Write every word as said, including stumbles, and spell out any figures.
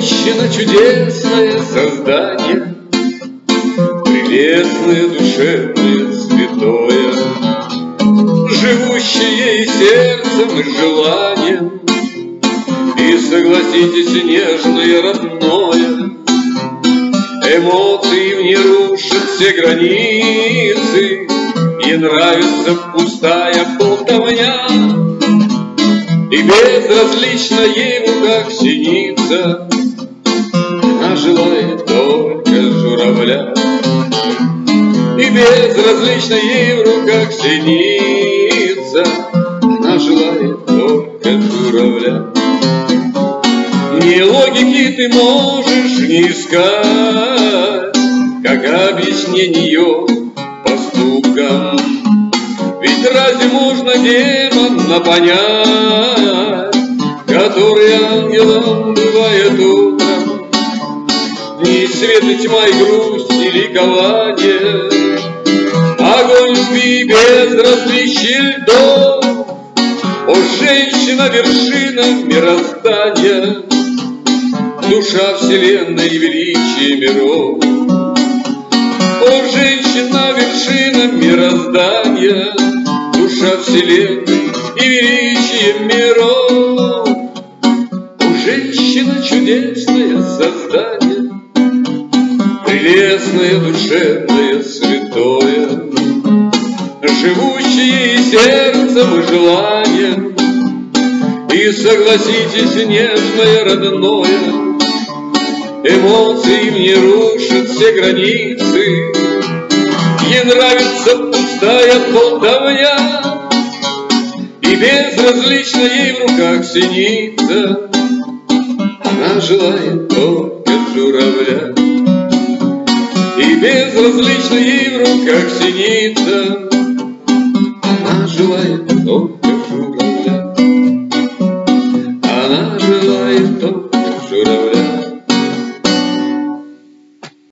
женщина чудесное создание, прелестное, душевное, святое, живущее и сердцем, и желанием, и, согласитесь, нежное, родное. Эмоции в ней рушат все границы, и нравится пустая болтовня, и безразлично ей в руках синица, она желает только журавля. И безразлично ей в руках синица, она желает только журавля. Ни логики ты можешь не искать, как объяснение ее поступкам. Ведь разве можно демона понять, который ангелом бывает утром? Ни свет и тьма, и грусть, и ликование, огонь любви, безразличие льдов. О, женщина, вершина мироздания, душа вселенной и величие миров. О, женщина, вершина мироздания, душа вселенной и величие миров. О, женщина, чудесное создание, прелестное, душевное, святое, живущее и сердцем, и желанием, и, согласитесь, нежное, родное. Эмоции мне рушат все границы, ей нравится пустая болтовня, и безразлично ей в руках синица, она желает только журавля. И безразлично ей в руках синица, она желает только